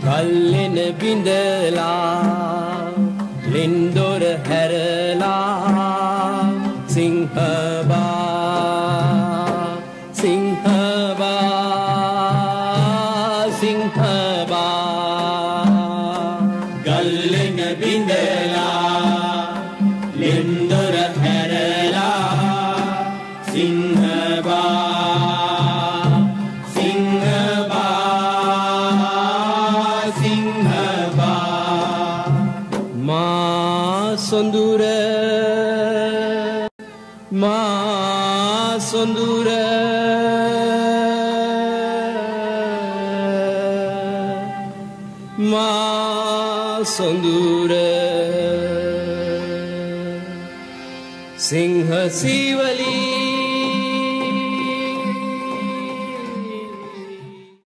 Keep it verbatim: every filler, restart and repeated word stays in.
ගල්ලෙන බිඳලා ලින්දොර හැරලා සිංහබා සිංහබා සිංහබා ගල්ලෙන බිඳලා ලින්දොර හැරලා සිංහබා Sondura ma sondura ma sondura Singha Sivali